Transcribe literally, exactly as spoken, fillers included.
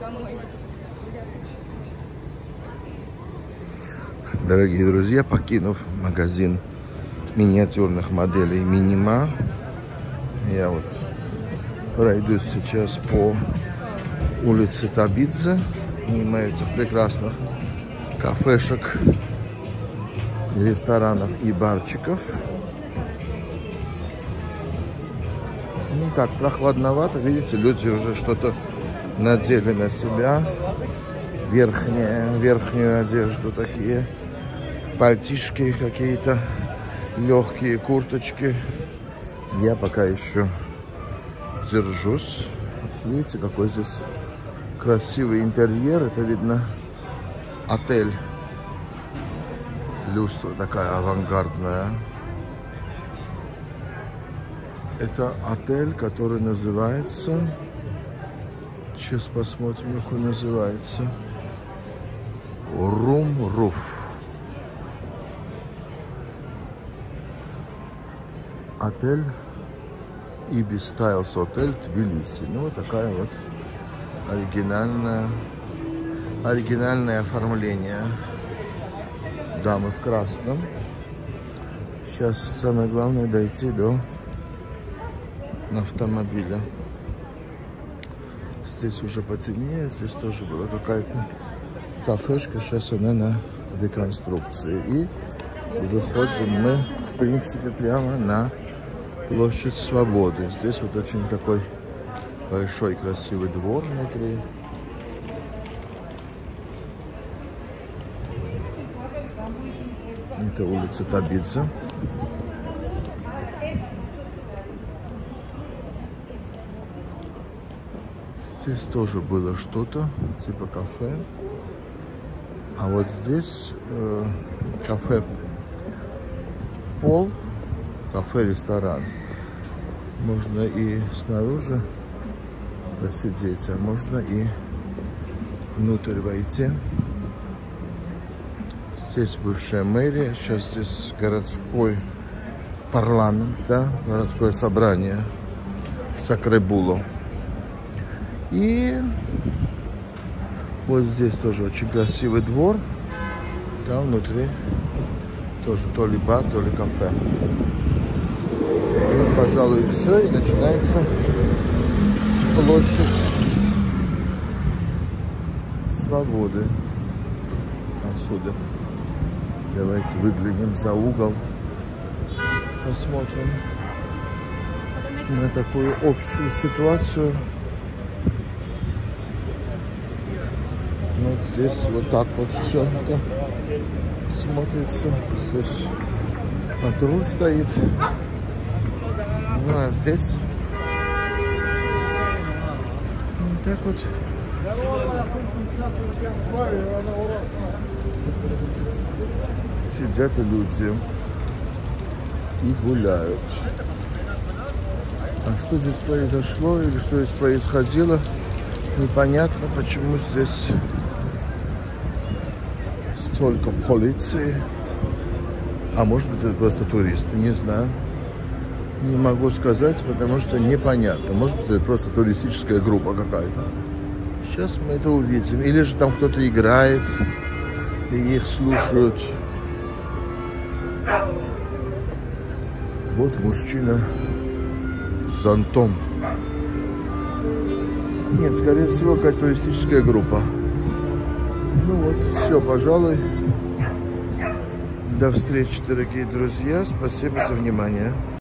Дорогие друзья, покинув магазин миниатюрных моделей Минима, я вот пройдусь сейчас по улице Табидзе, мимо этих прекрасных кафешек, ресторанов и барчиков. Ну так, прохладновато, видите, люди уже что-то надели на себя, верхние, верхнюю одежду, такие пальтишки какие-то, легкие курточки. Я пока еще держусь. Видите, какой здесь красивый интерьер. Это видно отель. Люстра такая авангардная. Это отель, который называется... Сейчас посмотрим, как он называется. Room Roof. Отель Ibis Styles Hotel Тбилиси. Ну, вот такая вот оригинальная, оригинальное оформление. Дамы в красном. Сейчас самое главное дойти до автомобиля. Здесь уже потемнее. Здесь тоже была какая-то кафешка. Сейчас она на реконструкции. И выходим мы, в принципе, прямо на Площадь Свободы. Здесь вот очень такой большой красивый двор внутри. Это улица Табидзе. Здесь тоже было что-то типа кафе. А вот здесь э, кафе Пол. Кафе-ресторан. Можно и снаружи посидеть, а можно и внутрь войти. Здесь бывшая мэрия, сейчас здесь городской парламент, да, городское собрание Сакребуло. И вот здесь тоже очень красивый двор. Там внутри тоже то ли бар, то ли кафе. Вот, пожалуй, и все. И начинается Площадь Свободы. Отсюда. Давайте выглянем за угол. Посмотрим на такую общую ситуацию. Вот здесь вот так вот все это смотрится. Здесь патруль стоит. Ну а здесь вот так вот сидят люди и гуляют. А что здесь произошло или что здесь происходило, непонятно, почему здесь столько полиции. А может быть, это просто туристы, не знаю. Не могу сказать, потому что непонятно. Может быть, это просто туристическая группа какая-то. Сейчас мы это увидим. Или же там кто-то играет, и их слушают. Вот мужчина с зонтом. Нет, скорее всего, какая-то туристическая группа. Ну вот, все, пожалуй. До встречи, дорогие друзья. Спасибо за внимание.